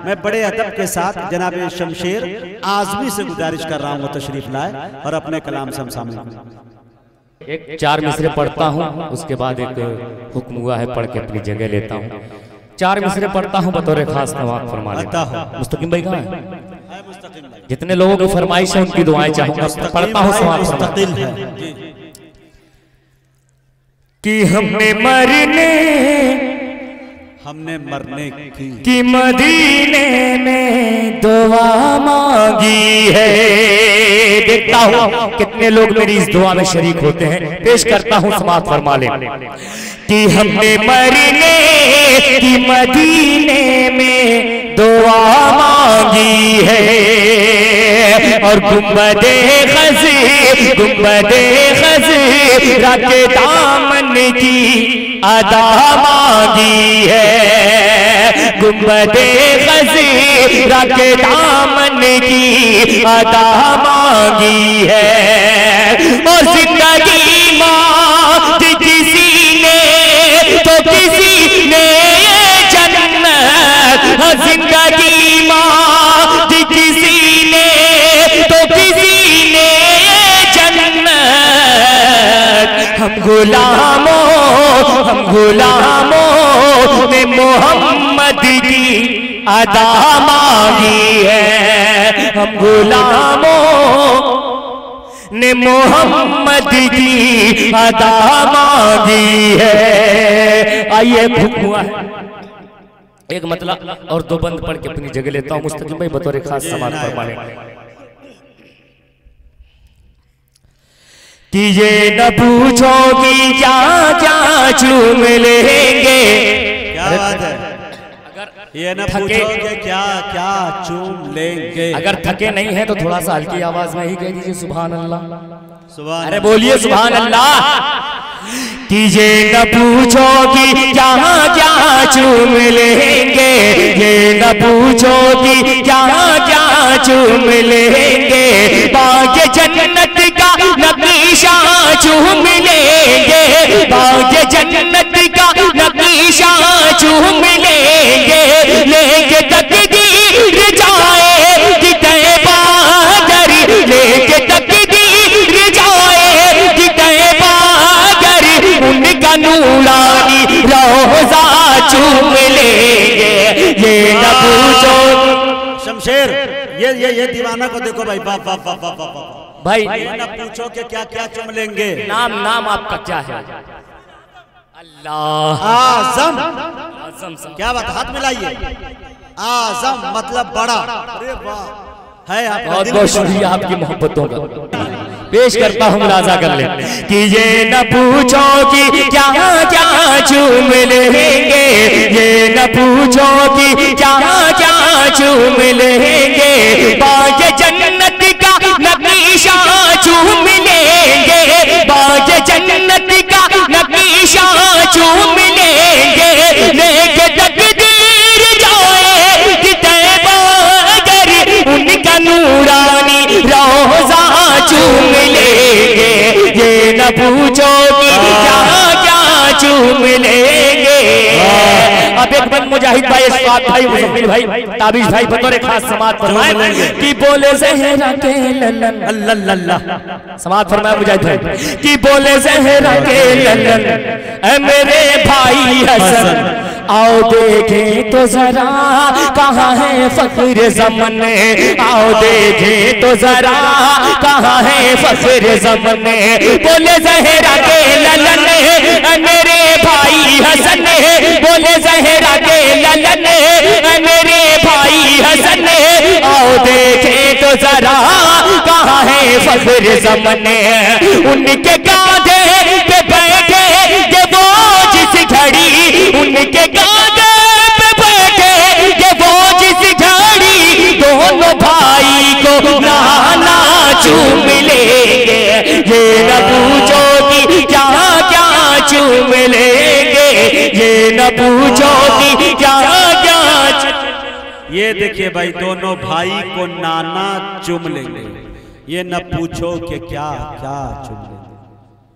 मैं बड़े अदब के साथ जनाब शमशेर आजमी से गुजारिश कर रहा हूँ वो तशरीफ लाए और अपने कलाम से हम सामने एक 4 मिसरे पढ़ता हूँ, उसके बाद एक हुक्म हुआ है पढ़ के अपनी जगह लेता हूँ। 4 मिसरे पढ़ता हूँ बतौर खास नवाब फरमा लेता हूँ। मुस्तकीम भाई कहाँ है? जितने लोगों की फरमाइश है उनकी दुआएं चाहूंगा, पढ़ता हूँ मुस्तकिल है कि हमने मरने की मदीने में दुआ मांगी है। देखता हूँ कितने लोग मेरी इस दुआ में शरीक होते हैं। पेश करता हूँ, समाअत फरमा ले कि हमने मरने की मदीने में दुआ मांगी है और गुंबदे खज़ीरा के दामन की अदा मांगी है। गुंबदे खज़ीरा के दामन की अदा मांगी है। और जिंदगी मांगी किसी ने तो किसी ने जन्नत, जिंदगी मांगी किसी ने तो किसी ने जन्नत। हम गुलामों ने मोहम्मद की अदा मांगी है। हम गुलामों ने मोहम्मद की अदा मांगी है। आइए हुक्म हुआ है एक मतलब और 2 बंद पढ़ के अपनी जगह लेता हूँ। मुस्तकीम भाई बतौर खास समाअत फरमाने कि ये न पूछोगी क्या क्या चूम लेंगे। क्या बात है? ये न पूछोगे क्या क्या चूम लेंगे। अगर थके नहीं है तो थोड़ा सा हल्की आवाज में ही कह दीजिए सुभान अल्लाह। सुभान अरे बोलिए सुभान अल्लाह। कि ये न पूछोगी क्या क्या चूम लेंगे, ये न पूछोगी क्या क्या चूम लेंगे। बाग जन्नत का नक्शा चूम लेंगे, बाग जन्नत का नक्शा चूम लेंगे। लेके तकदीर जाएगी तैबा दर, लेके तकदीर जाएगी तैबा दर। उनका नूरानी रोज़ा चूम लेंगे। ये न पूछो शमशेर, ये दीवाना को देखो भाई, वाह वाह वाह वाह वाह भाई। न पूछो कि क्या क्या चुम लेंगे। नाम आपका क्या है? अल्लाह आज़म। आज़म क्या बात, हाथ मिलाइए। आज़म मतलब बड़ा। अरे वाह, है आप बहुत बहुत शुक्रिया आपकी मोहब्बतों का। पेश करता हूँ, मुलाजा कर ले कि ये न पूछो कि क्या क्या चूम लेंगे, ये न पूछो कि क्या क्या चूम लेंगे। बाग जन्नत का नक्शा चूम लेंगे, बाग जन्नत का नक्शा चूम लेंगे। लेके तकदीर जाएगी तैबा दर, उनका नूरानी रोज़ा चूम लेंगे। ये न पूछो कि क्या क्या चूम लेंगे। अब एक बंद मुजाहिद भाई, इस्फाक भाई, मुज़म्मिल भाई, ताबिश भाई बतौर खास समाअत फरमाए कि बोले ज़हरा के ललन अल्लाह। समाअत फरमाए मुजाहिद भाई कि बोले ज़हरा के ललन ऐ मेरे भाई हसन, आओ देखें तो जरा कहाँ है फख्र ज़मन। आओ देखें तो जरा कहाँ है फख्र ज़मन। बोले ज़हरा के ललन मेरे भाई हसन, बोले ज़हरा के ललन मेरे भाई हसन। आओ देखें तो जरा कहाँ है फख्र ज़मन। उनके कांधे पे बैठे के वो जिस घड़ी, उनके कांधे पे बैठे के वो जिस घड़ी, दोनों भाई को नाना चूम लेंगे। ये न पूछो कि क्या क्या चूम लेंगे, ये न पूछो कि क्या क्या। ये देखिए भाई, दोनों भाई को नाना चूम लेंगे। ये न पूछो कि क्या क्या चूम लेंगे।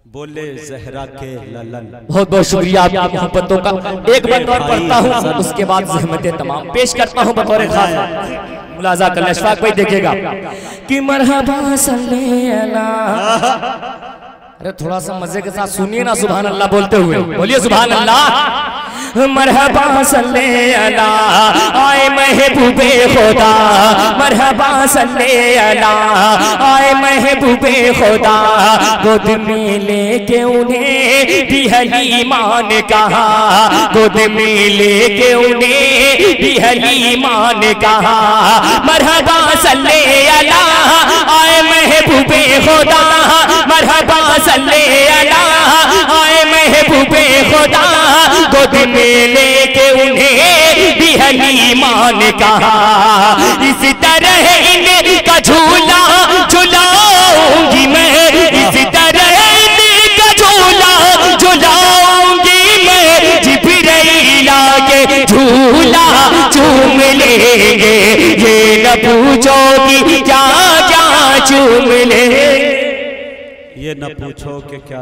बोले जहरा के ललन। बहुत बहुत शुक्रिया आपकी मोहब्बतों का। एक बंद और पढ़ता हूँ, उसके बाद ज़हमतें तमाम पेश करता हूँ बतौर खास। मुलाजा कर ले अशफाक भाई, देखेगा कि मरहबा सल्ले अला। अरे थोड़ा सा मजे के साथ सुनिए ना, सुभान अल्लाह बोलते हुए बोलिए सुभान अल्लाह। मरहबा सल्ले अला आए महबूबे खुदा, मरहबा सल्ले अला आए महबूबे खुदा। गोद में लेके उन्हें भी हलीमान कहा, गोद में लेके उन्हें भी हलीमान कहा। मरहबा सल्ले अला आए महबूबे खुदा, मरहबा सल्ले अला आए महबूबे खुदा। गोद में लेके उन्हें भी हलीमान कहा। इस तरह इनका झूला झुलाऊंगी मैं, इस तरह इनका झूला झुलाऊंगी मैं। जिब्राइल आके झूला चूम लेंगे, ये न पूछोगी क्या क्या चूम लेंगे। ये न पूछो कि क्या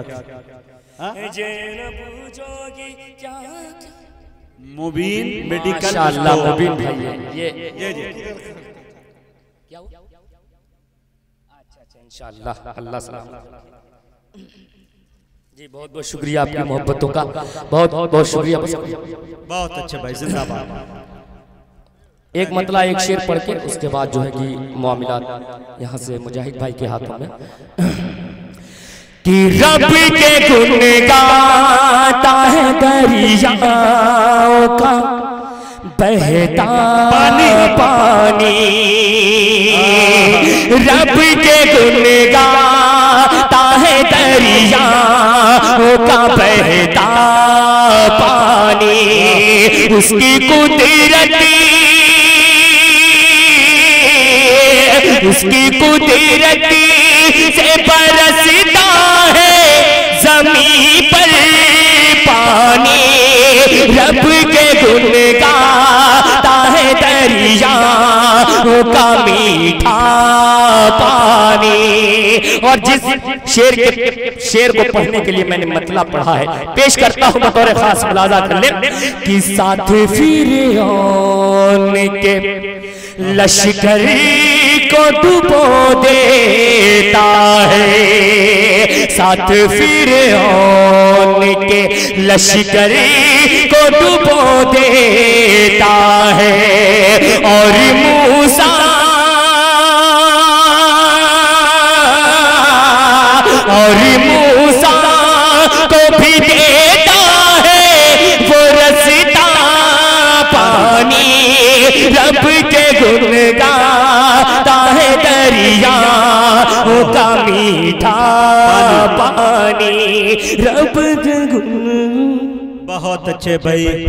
मुबीन मेडिकल इंशाअल्लाह मुबीन भाई ये क्या हुआ? अच्छा इंशाअल्लाह अल्लाह सलाम जी। बहुत बहुत शुक्रिया आपकी मोहब्बतों का, बहुत बहुत शुक्रिया। बहुत अच्छे भाई, जिंदाबाद। एक मतला एक शेर पढ़ के उसके बाद जो है कि मामलात यहाँ से मुजाहिद भाई के हाथों में। कि रब के गुण गाता है दरियाओं का बहता पानी, रब के गुण गाता है दरियाओं का बहता पानी। उसकी कुदरती, उसकी कुदरती से बरसता है जमीन पर पानी। रब के गुण गाता है दरियाओं का मीठा पानी। और जिस शेर को पढ़ने के लिए मैंने मतलब पढ़ा है, पेश करता हूँ बतौर खास। मुलाजा कर ले कि साथ फिरौन के लश्कर को डुबो देता है, साथ फिरौन के लश्कर को डुबो देता है। और मूसा को भी देता है वो रसता पानी। रब के गुण गाता है दरियाओं का मीठा पानी। रब के गुण। बहुत अच्छे भाई।